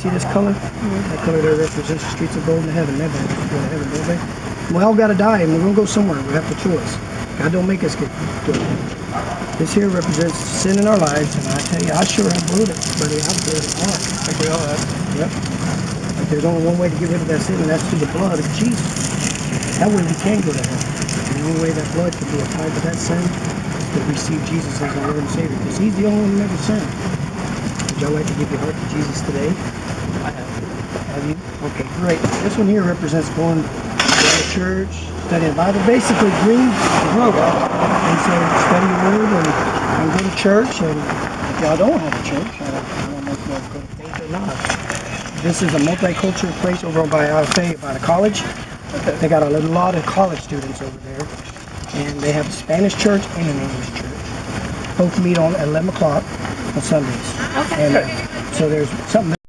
see this color? That color there represents the streets of gold in heaven. Never have to go to heaven, don't they? We all got to die, and we're going to go somewhere. We have to choose. God don't make us get good. This here represents sin in our lives, and I tell you, I sure have blew it, buddy. I've blew it hard. I think we all have. Yep. But there's only one way to get rid of that sin, and that's through the blood of Jesus. That way we can go to heaven. And the only way that blood can be applied to that sin is to receive Jesus as our Lord and Savior, because He's the only one who never sinned. Would y'all like to give your heart to Jesus today? I have. Have you? Okay, great. This one here represents going to church, studying the Bible, basically green group. And so study the Word and go to church. And if y'all don't have a church, I don't know if y'all go to faith or not. This is a multicultural place over by IFA, by the college. They got a lot of college students over there. And they have a Spanish church and an English church. Both meet on at 11 o'clock on Sundays. Okay. And so there's something